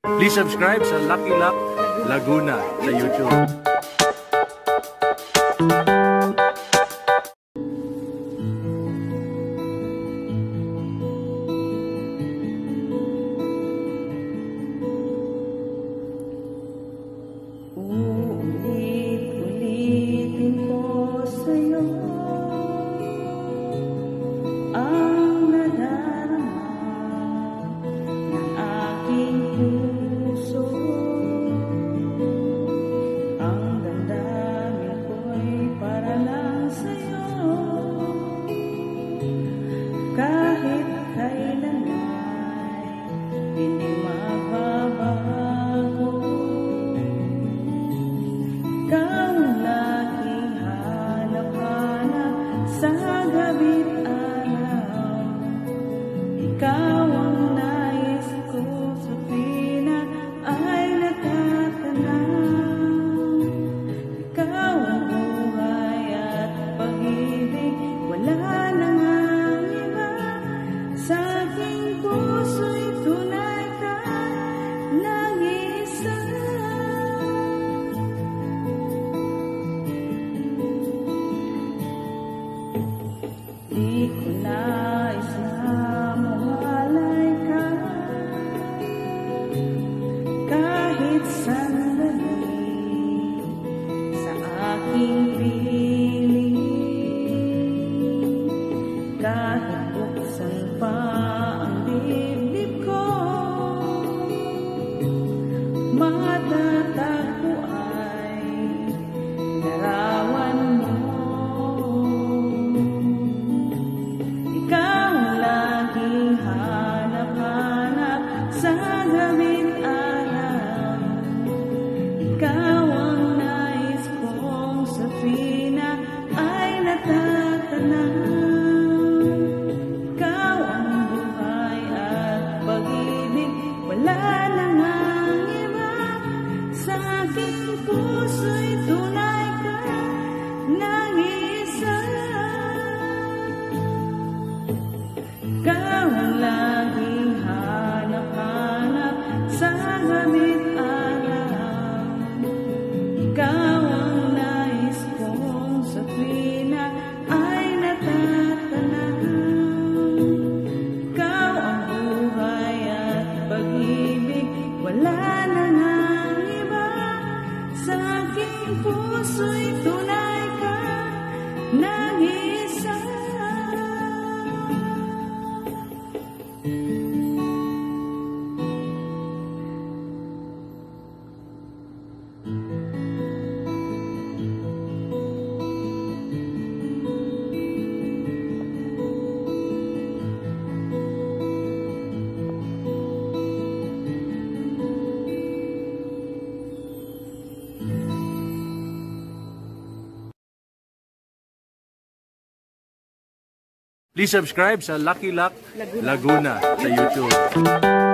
Please subscribe sa Lucky Luck Laguna sa YouTube. Ulit-ulitin ko sa'yo ang nadarama ng aking puso. Ang damdamin ko'y para lang sa'yo. Kahit kailan ay hindi magbabago. Ikaw ang laging hanap-hanap sa gabi't araw. Ikaw ang nais ko sa tuwina ay natatanaw. Ikaw ang buhay at pag-ibig, wala na ngang iba. Sa aking puso'y tunay ka, nag-iisa. Di ko nais na mahalay ka kahit sandali sa aking piling. Kahit buksan pa ang dibdib ko, matatagpo ay larawan mo. Ikaw ang laging hanap-hanap sa gabi't araw. Ikaw ang nais kong sa tuwina ay natatanaw. Ikaw ang buhay at pag-ibig, wala na ngang iba. Sa aking puso'y tunay ka, nag-iisa. Ikaw ang laging hanap-hanap sa gabi't araw. Ikaw ang nais kong sa tuwina ay natatanaw. Ikaw ang buhay at pag-ibig, wala na ngang iba. Sa aking puso'y tunay ka, nag-iisa. Please subscribe sa Lucky Luck Laguna sa YouTube.